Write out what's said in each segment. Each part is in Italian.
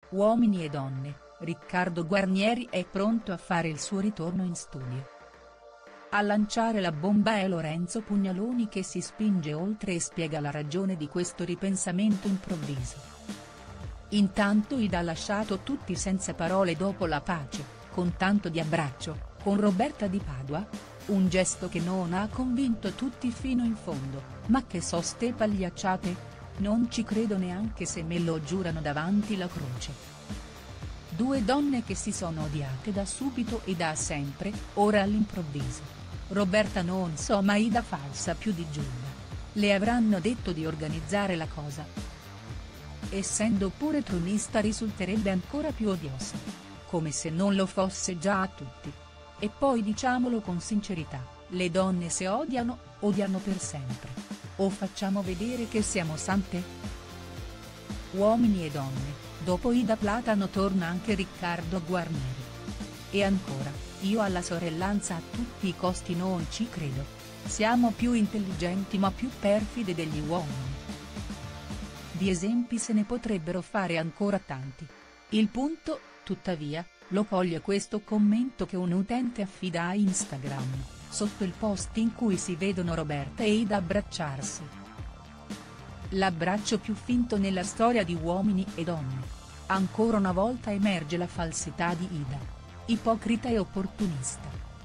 Uomini e donne, Riccardo Guarnieri è pronto a fare il suo ritorno in studio. A lanciare la bomba è Lorenzo Pugnaloni, che si spinge oltre e spiega la ragione di questo ripensamento improvviso. Intanto Ida ha lasciato tutti senza parole dopo la pace, con tanto di abbraccio, con Roberta Di Padua. Un gesto che non ha convinto tutti fino in fondo, ma che so ste pagliacciate? Non ci credo neanche se me lo giurano davanti la croce. Due donne che si sono odiate da subito e da sempre, ora all'improvviso. Roberta non so, ma Ida falsa più di Giulia. Le avranno detto di organizzare la cosa. Essendo pure tronista risulterebbe ancora più odiosa. Come se non lo fosse già a tutti. E poi diciamolo con sincerità, le donne se odiano, odiano per sempre. O facciamo vedere che siamo sante? Uomini e donne, dopo Ida Platano torna anche Riccardo Guarnieri. E ancora, io alla sorellanza a tutti i costi non ci credo. Siamo più intelligenti ma più perfide degli uomini. Di esempi se ne potrebbero fare ancora tanti. Il punto, tuttavia, lo coglie questo commento che un utente affida a Instagram, sotto il post in cui si vedono Roberta e Ida abbracciarsi. L'abbraccio più finto nella storia di Uomini e Donne. Ancora una volta emerge la falsità di Ida. Ipocrita e opportunista.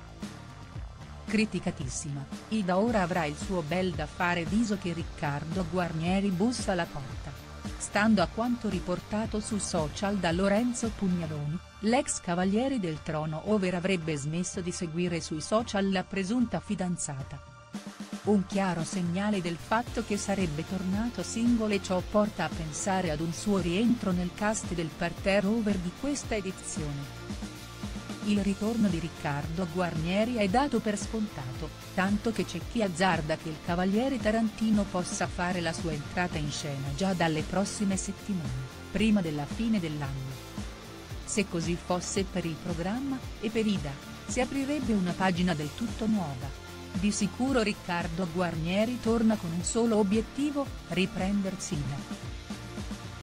Criticatissima, Ida ora avrà il suo bel da fare visto che Riccardo Guarnieri bussa alla porta. Stando a quanto riportato su social da Lorenzo Pugnaloni, l'ex cavaliere del trono over avrebbe smesso di seguire sui social la presunta fidanzata. Un chiaro segnale del fatto che sarebbe tornato single, e ciò porta a pensare ad un suo rientro nel cast del parterre over di questa edizione. Il ritorno di Riccardo Guarnieri è dato per scontato, tanto che c'è chi azzarda che il cavaliere tarantino possa fare la sua entrata in scena già dalle prossime settimane, prima della fine dell'anno. Se così fosse per il programma, e per Ida, si aprirebbe una pagina del tutto nuova. Di sicuro Riccardo Guarnieri torna con un solo obiettivo: riprendersi Ida.